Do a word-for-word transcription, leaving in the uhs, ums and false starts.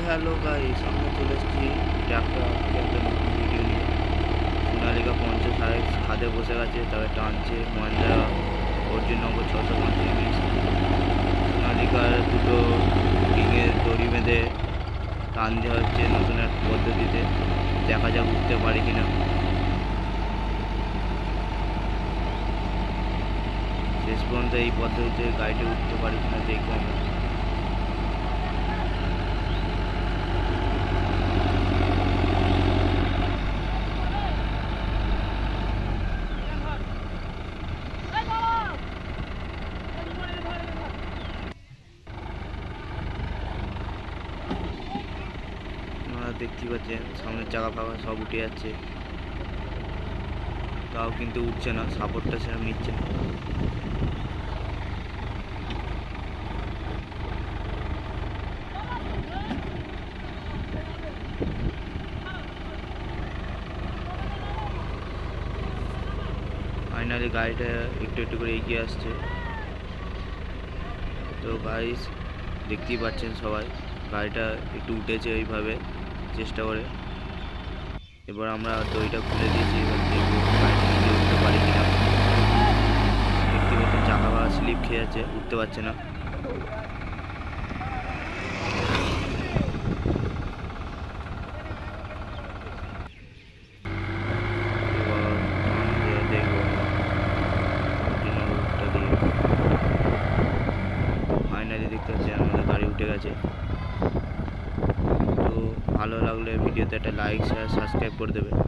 Hello guys আমরা চলে এসেছি একটা একটা নতুন ভিডিও নিয়ে। সোনালিকা পঞ্চাশ হাইস খাদে বসে গেছে, তবে টানছে মহেন্দ্রা অর্জুন নব ছশো পঁয়ত্রিশ। সোনালিকার দুটো রিংয়ের দড়ি বেঁধে টান দেওয়া হচ্ছে নতুন এক পদ্ধতিতে। দেখা যাক উঠতে পারি কিনা। শেষ পর্যন্ত এই পদ্ধতিতে গাড়িটি উঠতে পারি কিনা দেখবো আমরা। দেখতে পাচ্ছেন সামনের চাকা ফাঁকা সব উঠে যাচ্ছে, তাও কিন্তু উঠছে না, সাপোর্টটা সেরকম নিচ্ছে না। ফাইনালি গাড়িটা একটু একটু করে এগিয়ে আসছে। তো গাইস দেখতেই পাচ্ছেন সবাই, গাড়িটা একটু উঠেছে ওইভাবে চেষ্টা করে। এবার আমরা দড়িটা খুলে দিয়েছি, এবার দেখবো গাড়িটা নিজে উঠতে পারি কিনা। দেখতে পাচ্ছেন চাকা বা স্লিপ খেয়ে যাচ্ছে, উঠতে পারছে না। ফাইনালি দেখতে পাচ্ছি আমাদের গাড়ি উঠে গেছে। তো ভালো লাগলে ভিডিওতে একটা লাইক শেয়ার সাবস্ক্রাইব করে দেবে।